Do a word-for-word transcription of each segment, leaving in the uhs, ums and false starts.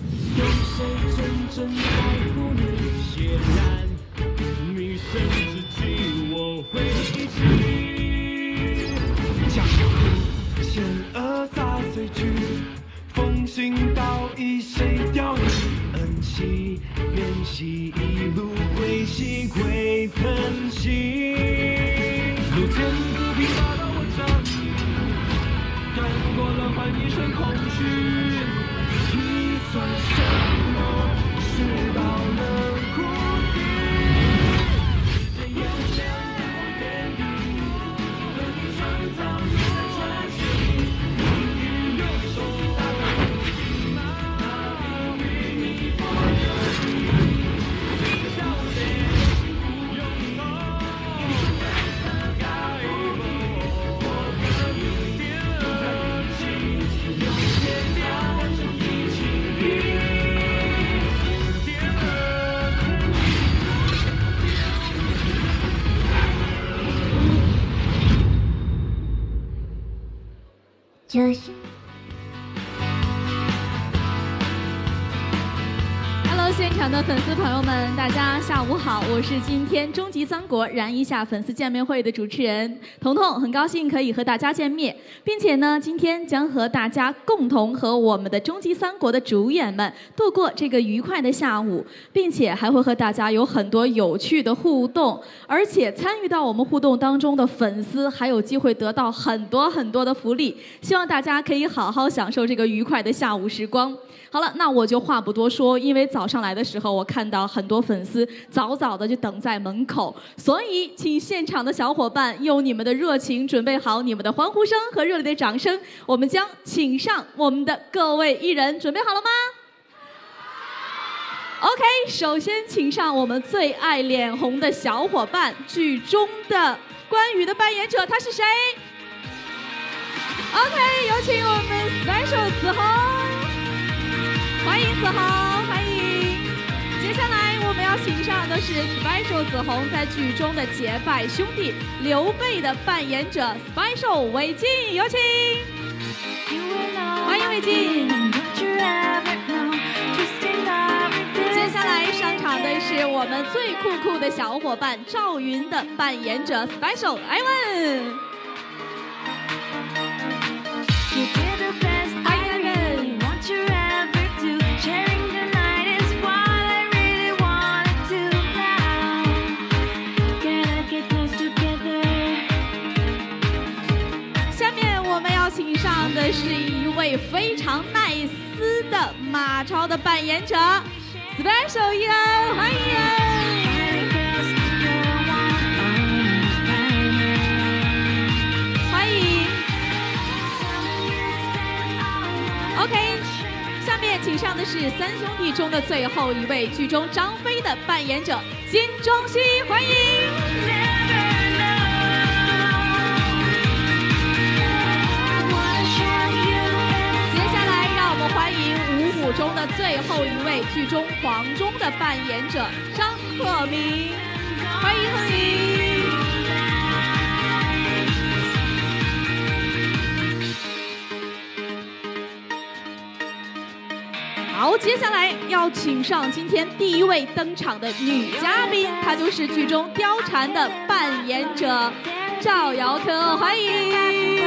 有谁真正在乎你？显然，女生自己我会一起。江湖险恶杂碎句，奉行道义谁雕你？恩熙怨兮一路归西归疼惜。路见不平拔刀我仗义，干过了换一身空虚。你算什么？事到了谷底。这眼前有点地，和你创造新的传奇。命运有手打不平，那命运你不得已。小谁有痛，该不我的点了情，有些掉一起点了空气。 这是。 Hello， 现场的粉丝朋友们，大家下午好，我是今天终极三国燃一下粉丝见面会的主持人彤彤，很高兴可以和大家见面，并且呢，今天将和大家共同和我们的终极三国的主演们度过这个愉快的下午，并且还会和大家有很多有趣的互动，而且参与到我们互动当中的粉丝还有机会得到很多很多的福利，希望大家可以好好享受这个愉快的下午时光。好了，那我就话不多说，因为早上来的时候，我看到很多粉丝早早的就等在门口，所以请现场的小伙伴用你们的热情准备好你们的欢呼声和热烈的掌声，我们将请上我们的各位艺人，准备好了吗 ？OK， 首先请上我们最爱脸红的小伙伴，剧中的关羽的扮演者，他是谁 ？OK， 有请我们 Special 子恒。欢迎子恒，欢迎。接下来我们要请上的是 Special 子恒在剧中的结拜兄弟刘备的扮演者 Special 韦静，有请。欢迎韦静。接下来上场的是我们最酷酷的小伙伴赵云的扮演者 Special Ivan。请上的是一位非常耐撕的马超的扮演者 ，Special 伊恩，欢迎伊恩，欢迎。OK， 下面请上的是三兄弟中的最后一位，剧中张飞的扮演者金钟熙，欢迎。欢迎五虎中的最后一位，剧中黄忠的扮演者张鹤鸣，欢迎鹤鸣。好，接下来要请上今天第一位登场的女嘉宾，她就是剧中貂蝉的扮演者赵瑶珂，欢迎。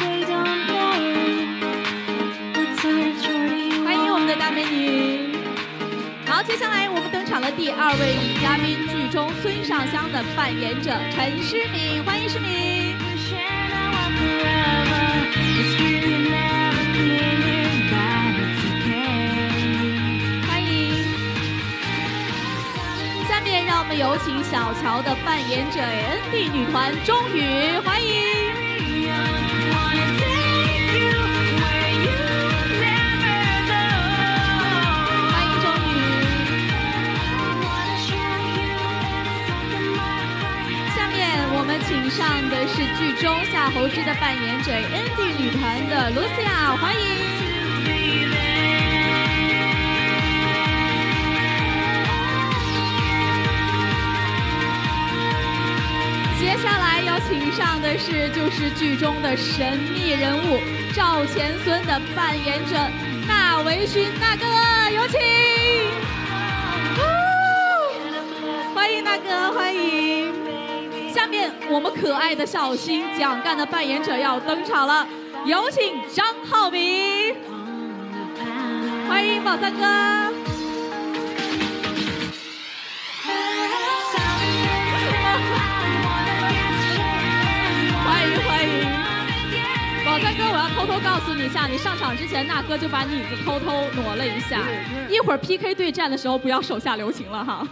欢迎我们的大美女。好，接下来我们登场的第二位女嘉宾，剧中孙尚香的扮演者陈诗敏，欢迎诗敏。欢迎。下面让我们有请小乔的扮演者 N D 女团钟宇，欢迎。请上的是剧中夏侯之的扮演者 N D 女团的 Lucia， 欢迎。接下来要请上的是就是剧中的神秘人物赵钱孙的扮演者纳维勋纳哥，有请。 大哥，欢迎。下面我们可爱的小新蒋干的扮演者要登场了，有请张浩明。欢迎宝三哥。 欢迎欢迎，宝三哥，我要偷偷告诉你一下，你上场之前，那哥就把椅子偷偷挪了一下，一会儿 P K 对战的时候不要手下留情了哈。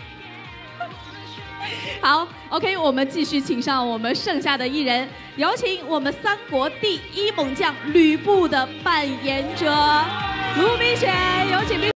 好 ，OK， 我们继续请上我们剩下的艺人，有请我们三国第一猛将吕布的扮演者卢明显，有请。